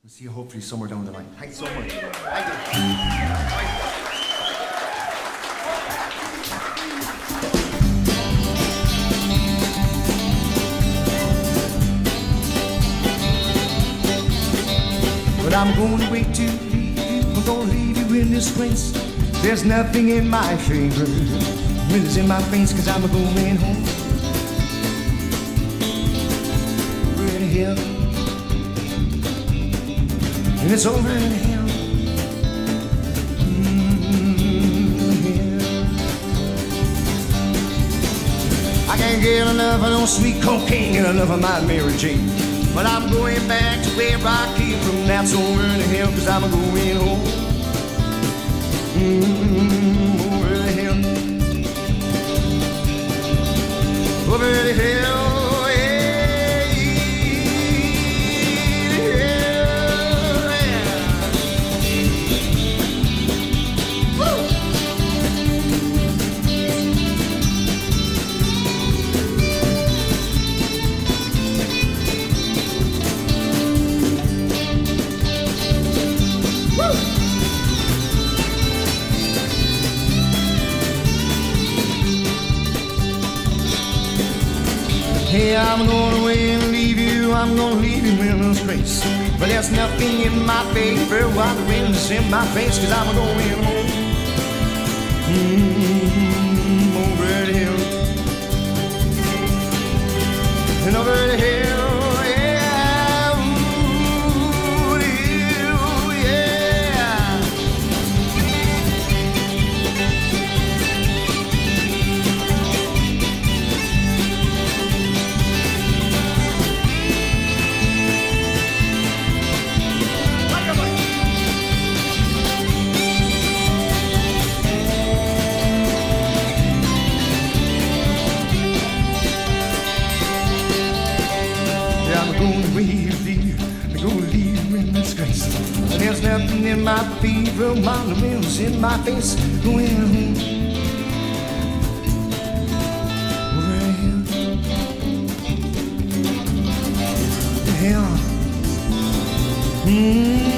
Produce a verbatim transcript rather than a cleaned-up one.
We'll see you hopefully somewhere down the line. Thanks so much. Thank you. But I'm going to wait to leave you. I'm going to leave you in this place. There's nothing in my favor. Wind is in my face cause I'm going home. Over in hell. And it's over in hell. Mm-hmm. I can't get enough of no sweet cocaine and enough of my Mary Jane. But I'm going back to where I came from. That's over in hell, cause I'm going home. Mm-hmm, over in hell. Over in hell, yeah, yeah. Woo! Hey, I'm going away and leave you. I'm gonna leave you in this place. But there's nothing in my favor while the wind is in my face, cause I'm going home. Mm-hmm, over the hill. And over the hill. I'm gonna leave you, I'm gonna leave you in disgrace. There's nothing in my fever, my wind's in my face. Going home. Over hell. Hell. Mm-hmm.